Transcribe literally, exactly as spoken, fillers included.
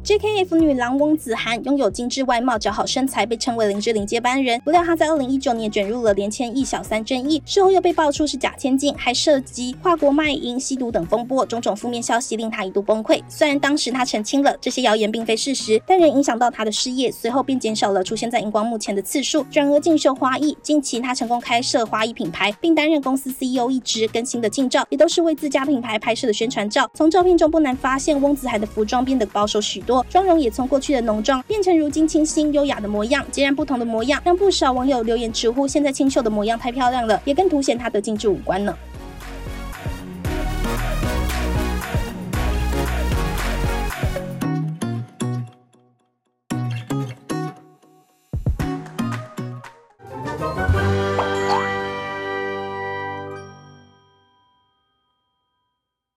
J K F 女郎翁子涵拥有精致外貌、姣好身材，被称为林志玲接班人。不料她在二零一九年卷入了连千亿小三争议，事后又被爆出是假千金，还涉及跨国卖淫、吸毒等风波，种种负面消息令她一度崩溃。虽然当时她澄清了这些谣言并非事实，但仍影响到她的事业，随后便减少了出现在荧光幕前的次数，转而进修花艺。近期她成功开设花艺品牌，并担任公司 C E O 一职，更新的近照也都是为自家品牌拍摄的宣传照。从照片中不难发现，翁子涵的服装变得保守许多，妆容也从过去的浓妆变成如今清新优雅的模样，截然不同的模样，让不少网友留言直呼现在清秀的模样太漂亮了，也更凸显她的精致五官呢。